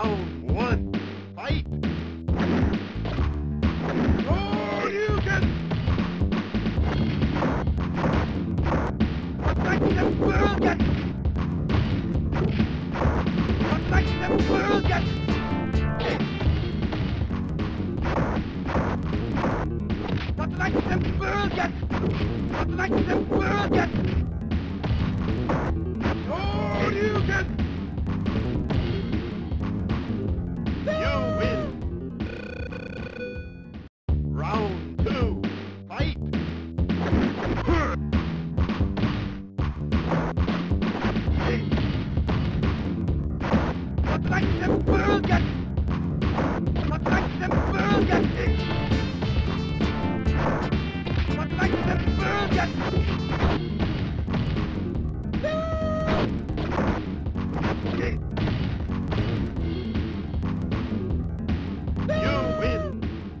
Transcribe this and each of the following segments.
Round one, fight! Oh, you can! Attack the burger! Attack the burger! Attack the burger! Attack the burger! Oh, you can! You win! Round two, fight! Attack the burger! Attack the burger! Attack the burger! You win!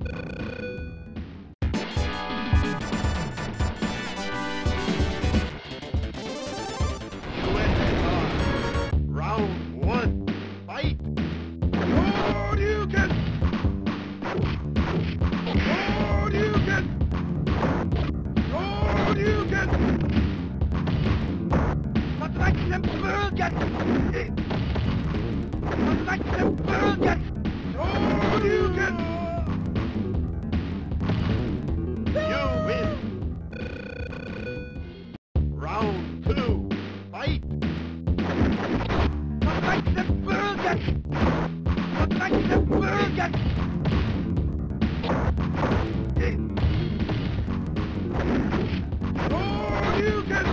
USSR. Round one, fight! Oh, you can! Oh, you can! Oh, you can! Attack the burger! Attack the burger! Oh, you can! You win! Round two, fight! Attack the burger! Attack the burger! Oh, you can!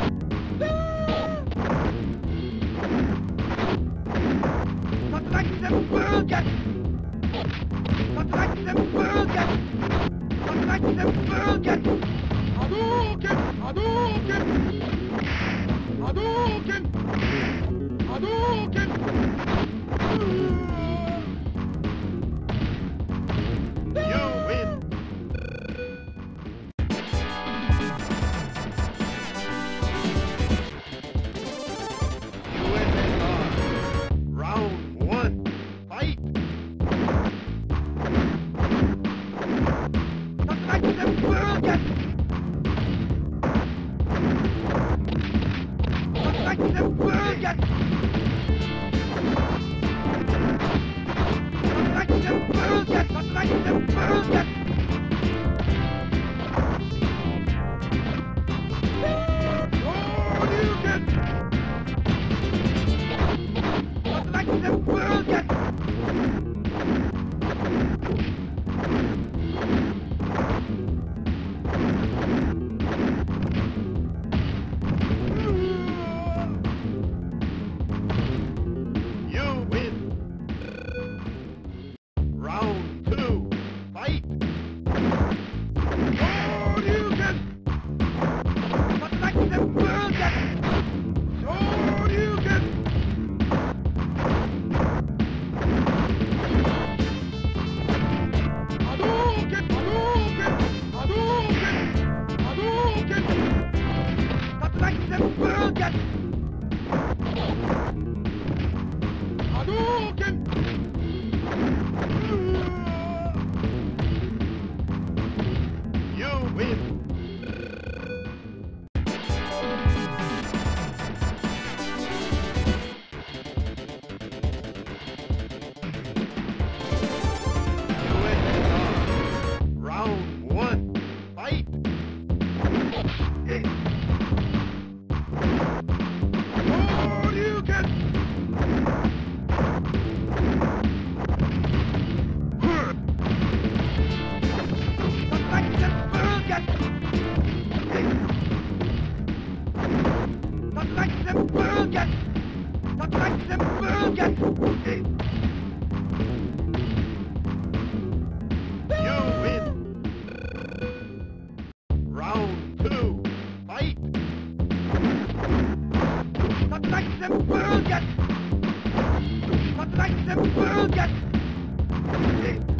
Attack the burger! Attack the burger! Attack the burger! Hadouken! Hadouken! Hadouken! Hadouken! You win! USSR. Round one, fight! Attack the burger! Attack the burger! Attack the burger! Attack the burger! Oh, you can! Attack the burger! You win! Round two, fight! Oh, you can! Attack the burger! Oh, you can! Hadouken! Hadouken! Hadouken! Hadouken! Attack the burger! Hadouken! You win! USSR. Round one, fight! Oh, you can! Attack the burger! Attack the burger! Attack the burger! You win! Round two, fight! Attack the burger! Attack the burger!